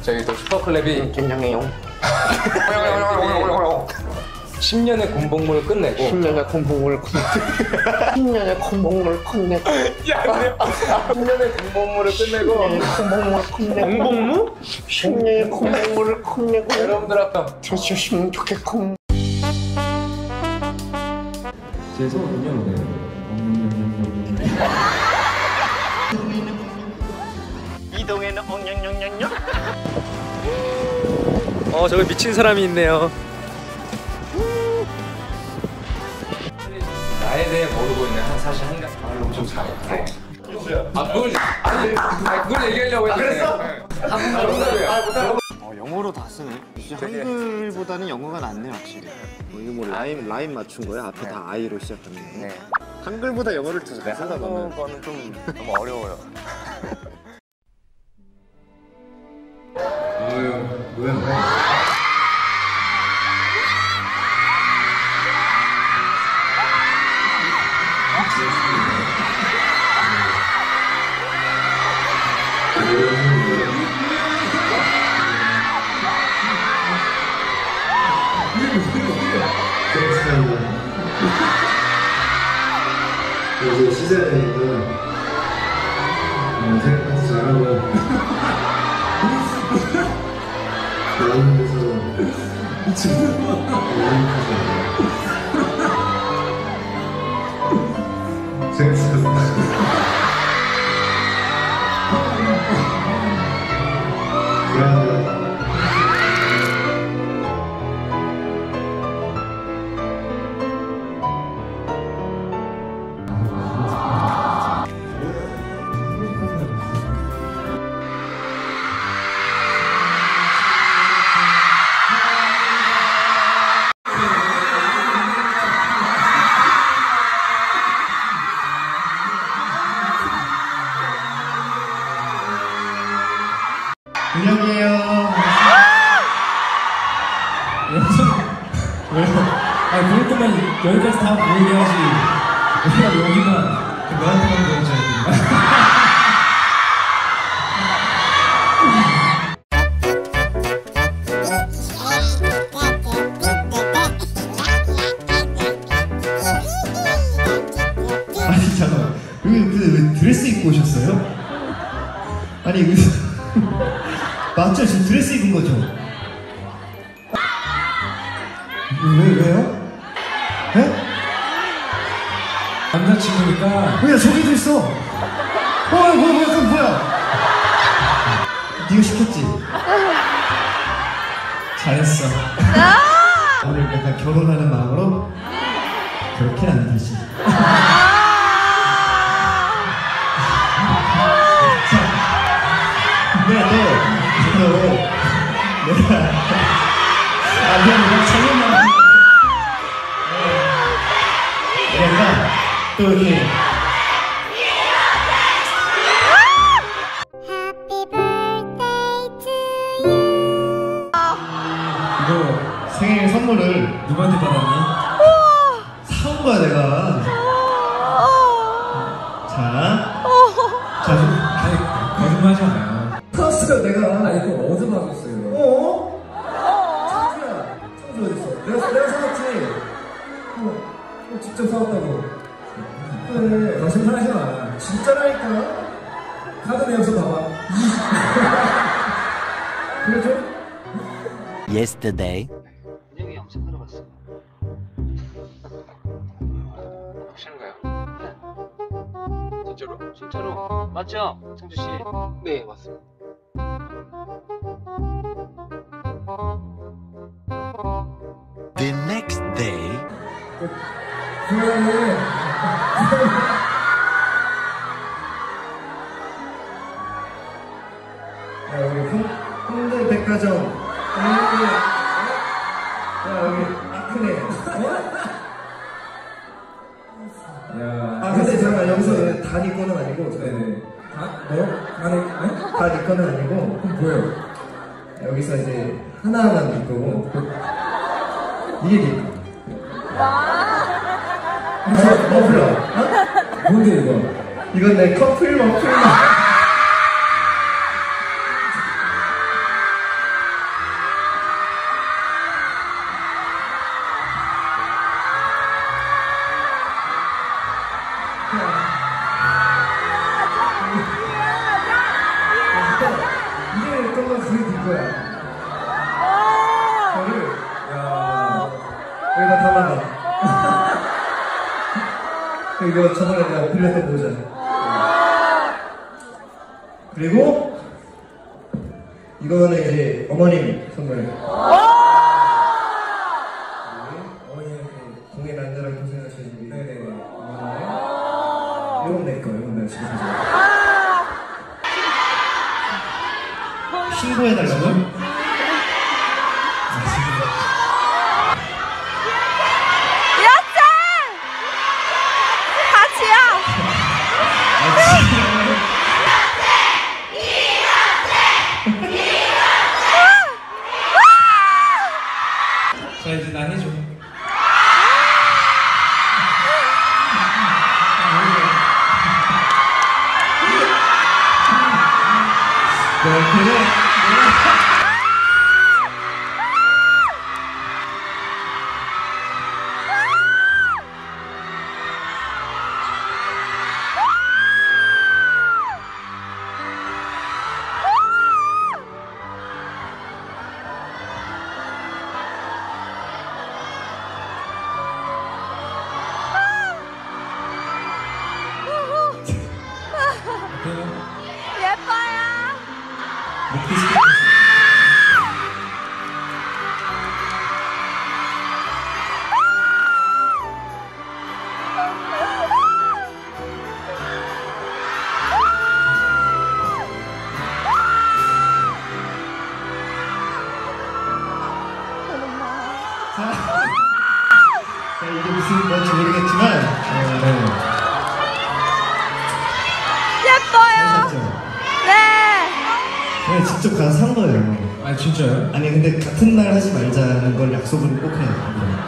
저희 또 슈퍼클랩이 긴장해요. 10년의 군복무를 끝내고 10년의 군복무를 끝내고 10년의 군복무를 끝내고 10년의 군복무를 끝내고 군복무를 끝내고 군복무? 10년의 군복무를 끝내고 여러분들 아까 되셨으면 좋겠고 제 소원은요, 네. 이동에는 엉냥냥냥냥. 저기 미친 사람이 있네요. 나에 대해 모르고 있는 사실 한 가지 말로 좀 잘해. 그걸 얘기하려고 했는데. 그랬어? 영어로 다 쓰네. 한글보다는 영어가 낫네 확실히. 이거 뭐 라임 맞춘 거야? 앞에 다 I로 시작하는 거. 네. 한글보다 영어를 더 잘 쓰다 보면. 한국어는 좀 너무 어려워요. 이제 시작이니까 생각도 잘하고 나오는 데서 생각합니다. 은영이에요. 왜요? 그럴 거면 여기까지 다 보이게 하지. 왜냐면 여기만 너한테만 보여줘야 돼. 아니 잠깐만, 왜 드레스 입고 오셨어요? 아니 맞죠? 지금 드레스 입은 거죠? 왜요? 네? 남자친구니까. 뭐야 저기도 있어. 뭐야? 네가 시켰지? 잘했어. 오늘 약간 결혼하는 마음으로 그렇게는 안 되지. 내가 작년만 내가 또 이렇게 이거 생일 선물을 누구한테 받았니? 사온 거야 내가. 자, 아니 거짓말 하지 마요. 컸어요 내가. 아니 그거 어디서 받았어요? 청주 어딨어? 내가 사왔지. 직접 사왔다고. 그래. 거짓말 하지 마. 진짜라니까. 카드 내역서 봐봐. 그래줘? Yesterday. 은영이 엄청 들어갔어. 확실한가요? 네. 진짜로? 맞죠? 창주 씨? 네 맞습니다. The next day. 그러면은 여기 홍대 백화점. 여기 아크네. 근데 잠깐 여기서 다 네 거는 아니고. 네네. 다 네 거는 아니고. 그럼 뭐예요? 여기서 이제 하나하나 네 거고. 이게 네 거. 머플러. 뭔데 이거? 이건 내 커플 머플러. 이거야. 저를 야 여기다 담아놔. 이거 저번에 내가 빌렸던 모자. 그리고 이거는 이제 어머님 선물. 어머님 공연 안전하게 고생하시는 분. 네네. 이건 내 거, 이건 내가 집에 가져. 신고해달라고요? 여튼 같이요. 자 이제 나 해줘. 예뻐요. 자, 이게 무슨 건지 모르겠지만, 예뻐요. 샀죠? 네. 그냥 직접 가서 산 거예요. 아 진짜요? 아니 근데 같은 날 하지 말자는 걸 약속을 꼭 해요.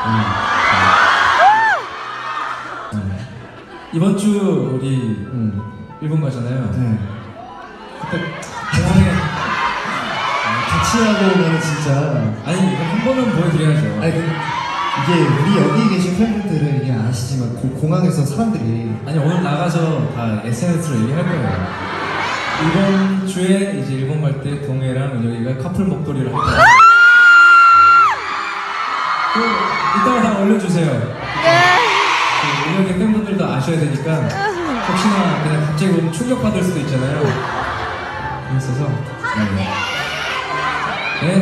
이번 주 우리 일본 가잖아요. 네. 그때 공항에 같이 하고는 진짜 아니 이거 한 번은 보여드려야죠. 아니 이게 우리 여기 계신 팬분들은 이게 아시지만 공항에서 사람들이 아니 오늘 나가서 다 SNS로 얘기할 거예요. 이번 주에 이제 일본 갈 때 동해랑 여기가 커플 목도리를 할 거예요. 이따가 다 올려주세요. 우리 여기 팬분들도 아셔야 되니까 혹시나 그냥 갑자기 오면 충격받을 수도 있잖아요. 그래서 네.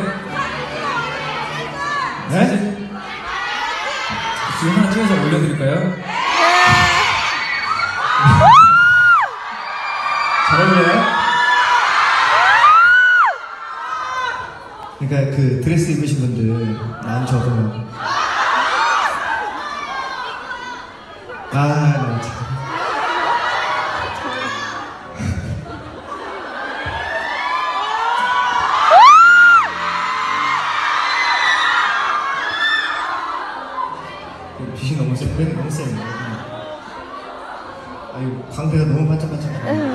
네? 지금 하나 찍어서 올려드릴까요? 잘 어울려요? 그러니까 그 드레스 입으신 분들 난 저도 나 참. 빛이 너무 세. 그래도 너무 세요. 아유 광대가 너무 반짝반짝.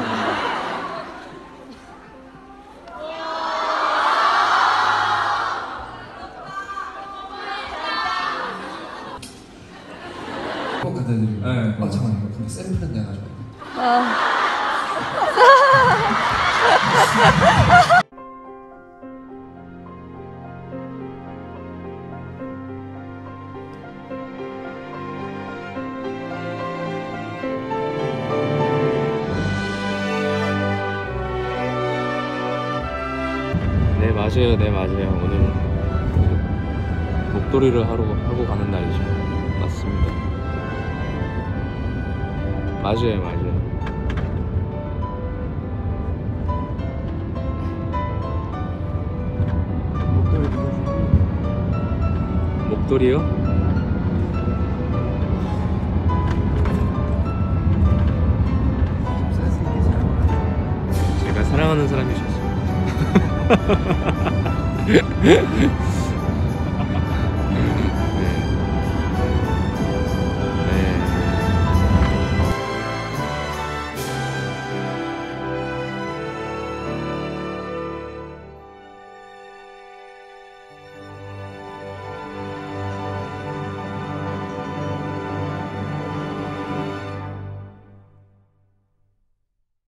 꼭 갖다 드리고. 네. 잠깐만요. 근데 샘플은 내가 가져갈게. 네 맞아요, 네 맞아요. 오늘 목도리를 하고 가는 날이죠. 맞습니다. 맞아요, 맞아요. 목도리요? 제가 사랑하는 사람이셨어요.